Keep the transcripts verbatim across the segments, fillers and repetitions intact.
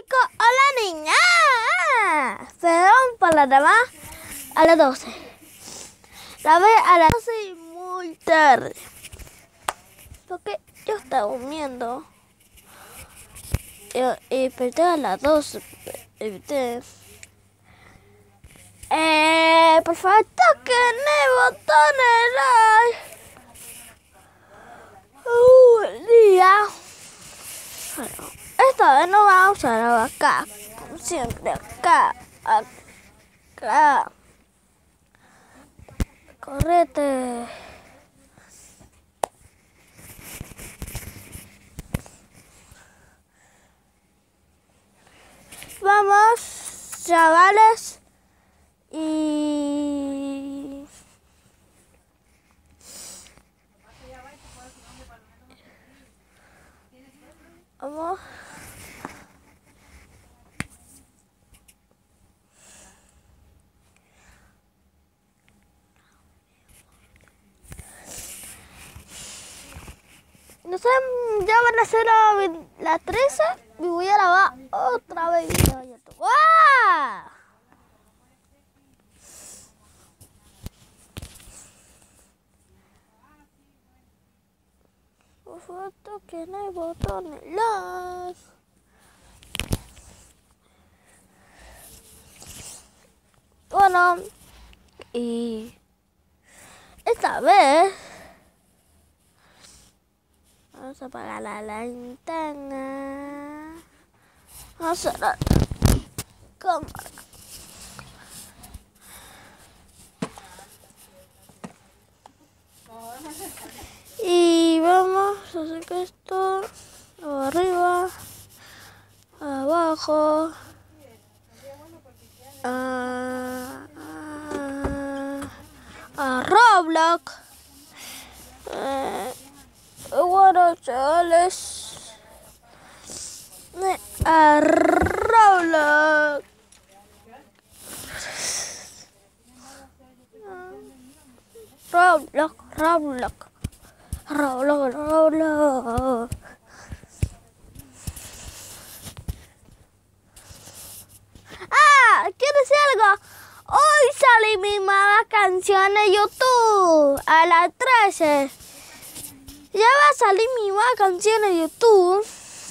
cinco. Hola, niña. Perdón por la demás. A las doce. La ve a las doce y muy tarde. Porque yo estaba durmiendo. Yo, y desperté a las doce. Eh, por favor, toquen el botón de like. Uh, buen día. Bueno, esta vez no vamos a usar acá. Como siempre, acá. Acá. Correte. Vamos, chavales. Y... vamos. No sé, ya van a ser las la trece y voy a grabar otra vez video en YouTube. ¡Wow! Por favor, toquen el botón de like. Bueno, y esta vez vamos a apagar la linterna. Vamos a cerrar la cámara. Y vamos a hacer que esto arriba, abajo, a, a, a Roblox. Eh, bueno, chavales, a Roblox. Roblox, Roblox, Roblox, Roblox. Ah, quiero decir algo. Hoy sale mi nueva canción en YouTube a las trece. Ya va a salir mi nueva canción en YouTube.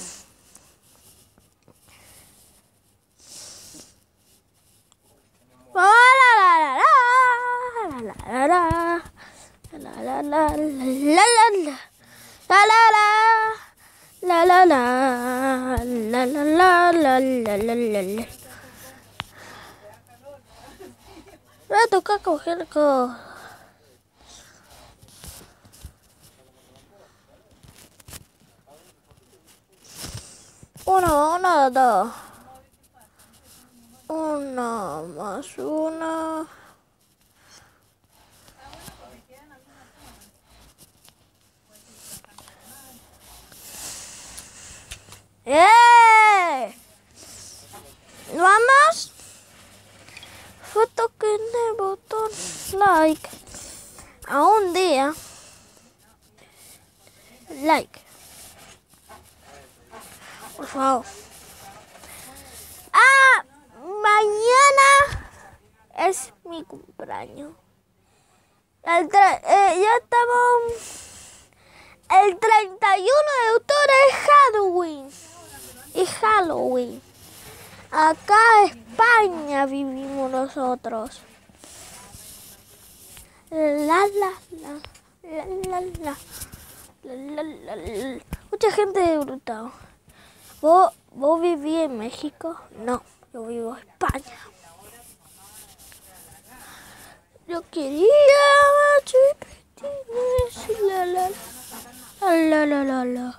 La la la la la la la la la la la la la la la. Voy a tocar coger cosas. Uno, uno, dos. Una más una. ¡Eh! Vamos. Toquen el botón like a un día. Like. Por favor. Ah, mañana es mi cumpleaños. El eh, ya estamos. El treinta y uno de octubre es Halloween. Es Halloween. Acá en España vivimos nosotros. La la la la la la la la la. Mucha gente de brutal. ¿Vos, ¿Vos vivís en México? No, yo vivo en España. Yo quería chipitines, la la la la la la.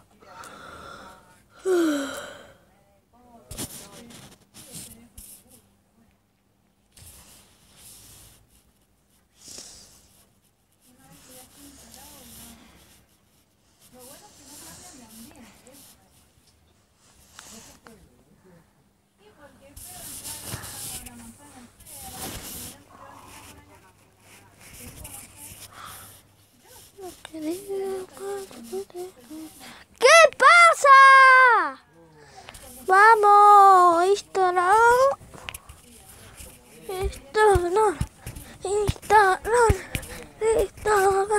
¿Qué pasa? No, Instagram. Instagram. Instagram. Instagram.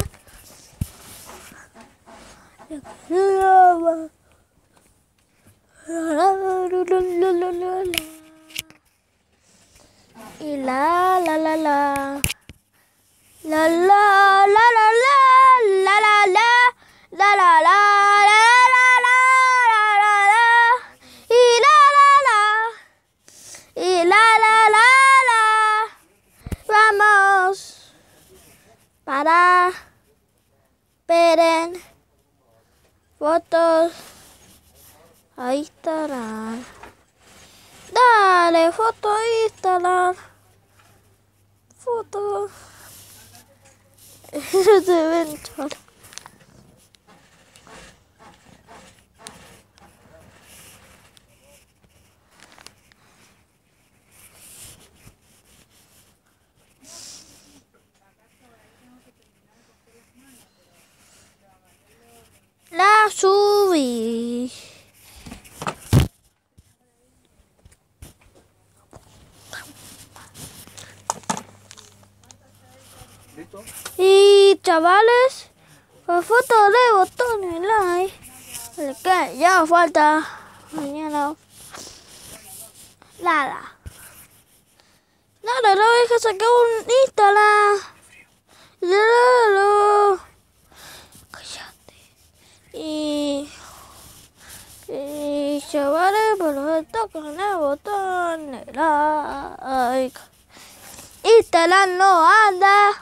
Y la la la la. La la la la la la la la la la la la la la la y la la la y la la la la vamos para ver fotos a Instagram. Dale foto a Instagram. Foto. Eso se ven cholo. La subí. ¿Listo? Y chavales, la foto de botones like. Le queda, ya falta mañana. Nada. Nada, no hay que sacar un Instagram. Nada. Cállate. Y, y chavales, por favor, toquen el botón de like. Instagram no anda.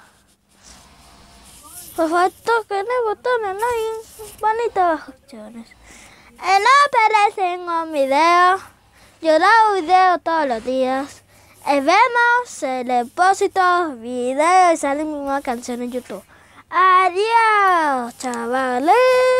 Por favor, toquen el botón de like. Bonitas opciones. Eh, no aparecen un video. Yo hago video todos los días. Y vemos el depósito, video y sale mi nueva canción en YouTube. Adiós, chavales.